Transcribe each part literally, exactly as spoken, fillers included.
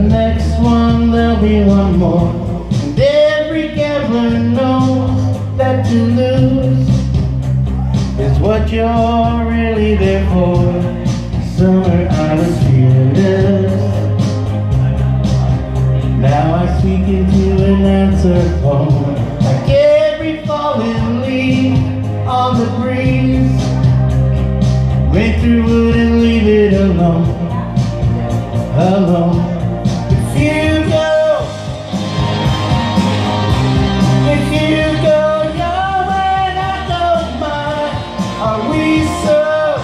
next one there'll be one more. And every gambler knows that to lose is what you're really there for. Summer I was fearless. Now I speak into an answer phone. Like every falling leaf on the breeze, break through wood and leave it alone, alone. If you go, if you go your way and I go mine, are we so,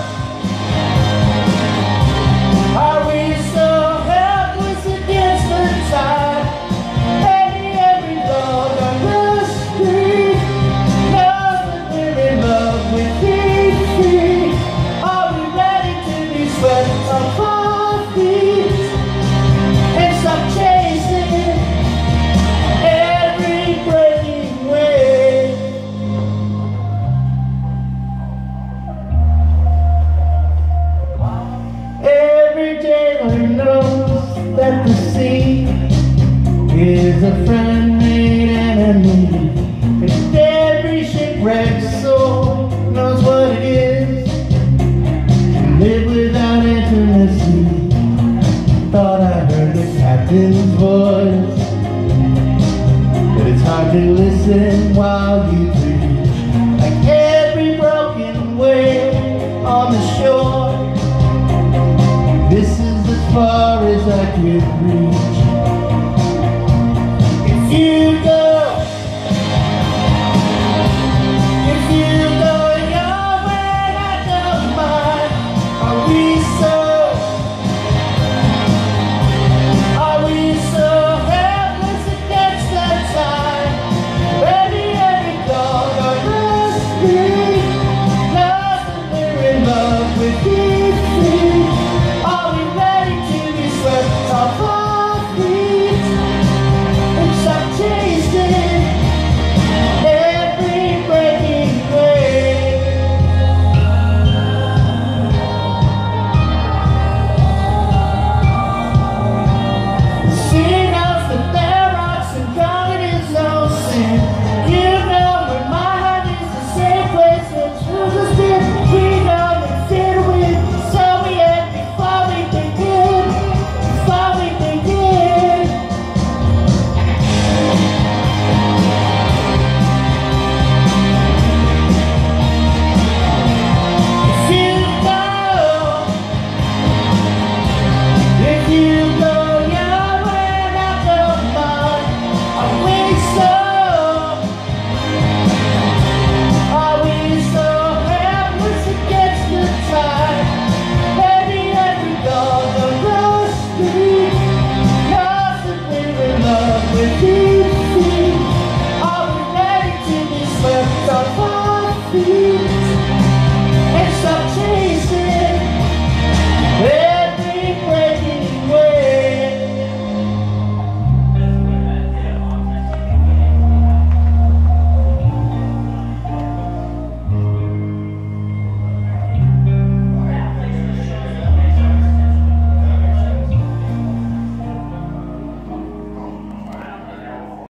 are we so helpless against the tide? Maybe every dog on the street knows that we're in love with being free. Are we ready to be swept off our feet and stop chasing every breaking wave? Every jailer knows that the sea is a friend made enemy, and every shipwrecked soul knows what it is to live without intimacy. Thought I heard the captain's voice, but it's hard to listen while you preach. Like every broken wave on the shore, this is as far as I could reach. If you go, if you go your way and I go mine, are we so, are we so helpless against the tide? Maybe every dog on the street knows that they're in love with being free. Are we ready to be swept off our feet and stop chasing every breaking wave? Seeing us the bare rocks and God is no sin. You know where my heart is, the same place that yours has been. We know that fear to win, so we had before we begin, before we begin. If you go, if you go your way and I go mine, are we so, are we so helpless against the tide? Maybe every dog on the street knows that we're in love with being free. Are we ready to be swept off our feet and stop chasing